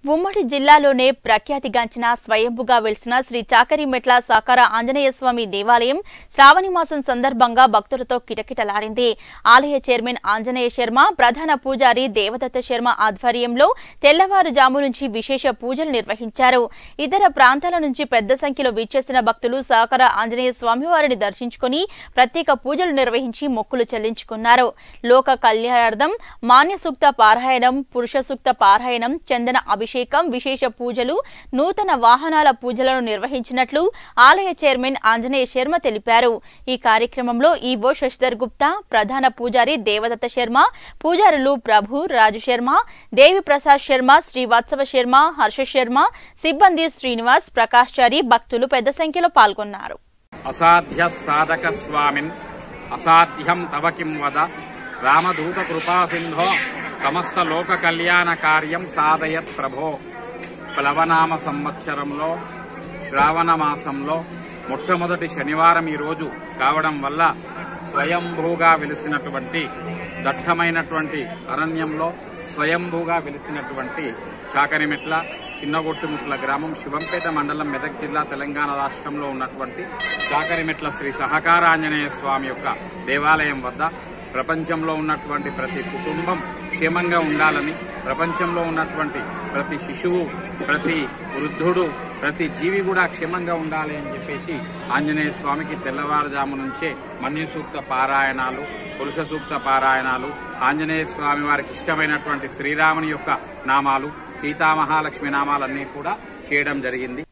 ఉమ్మడి జిల్లాలోనే ప్రఖ్యాతిగాంచిన స్వయంభుగా వెలిసిన శ్రీ చాకరిమెట్ల సాకార ఆంజనేయ స్వామి దేవాలయం శ్రావణ మాసం సందర్భంగా భక్తులతో కిటకిటలాడింది. ఆలయ చైర్మన్ ఆంజనేయ శర్మ, ప్రధాన పూజారి దేవదత్త శర్మ ఆధ్వర్యంలో తెల్లవారుజాము నుంచి విశేష పూజలు నిర్వహించారు. ఇతర ప్రాంతాల నుంచి పెద్ద సంఖ్యలో విచ్చేసిన భక్తులు సాకార ఆంజనేయ స్వామి వారిని దర్శించుకుని ప్రత్యేక పూజలు నిర్వహించి మొక్కులు చెల్లించుకున్నారు. లోక కళ్యాణార్థం మాన్య సూక్త పారాయణం, పురుష సూక్త పారాయణం, చందన అభిషేకం, విశేష పూజలు, నూతన వాహనాల పూజలను నిర్వహించినట్లు ఆలయ చైర్మన్ ఆంజనేయ శర్మ తెలిపారు. ఈ కార్యక్రమంలో ఈవో శశిధర్ గుప్తా, ప్రధాన పూజారి దేవదత్త శర్మ, పూజారులు ప్రభు, రాజు శర్మ, దేవి ప్రసాద్ శర్మ, శ్రీవాత్సవ శర్మ, హర్ష శర్మ, సిబ్బంది శ్రీనివాస్, ప్రకాశ్చారి, భక్తులు పెద్ద సంఖ్యలో పాల్గొన్నారు. అసాధ్య సాధక స్వామిన్ అసాధ్యం తవ కిం వద రామదూత కృపా సింధో సమస్త లోక కళ్యాణ కార్యం సాధయత్ ప్రభో. ప్లవనామ సంవత్సరంలో శ్రావణ మాసంలో మొట్టమొదటి శనివారం ఈ రోజు కావడం వల్ల స్వయంభూగా వెలిసినటువంటి దట్టమైనటువంటి అరణ్యంలో స్వయంభూగా వెలిసినటువంటి చాకరిమెట్ల చిన్నగొట్టుముట్ల గ్రామం, శివంపేట మండలం, మెదక్ జిల్లా, తెలంగాణ రాష్ట్రంలో ఉన్నటువంటి చాకరిమెట్ల శ్రీ సహకార ఆంజనేయ స్వామి యొక్క దేవాలయం వద్ద ప్రపంచంలో ఉన్నటువంటి ప్రతి కుటుంబం క్షేమంగా ఉండాలని, ప్రపంచంలో ఉన్నటువంటి ప్రతి శిశువు, ప్రతి వృద్ధుడు, ప్రతి జీవి కూడా క్షేమంగా ఉండాలి అని చెప్పేసి ఆంజనేయ స్వామికి తెల్లవారుజాము నుంచే మన్య సూక్త పారాయణాలు, పురుష సూక్త పారాయణాలు, ఆంజనేయ స్వామి వారికి ఇష్టమైనటువంటి శ్రీరాముని యొక్క నామాలు, సీతామహాలక్ష్మి నామాలన్నీ కూడా చేయడం జరిగింది.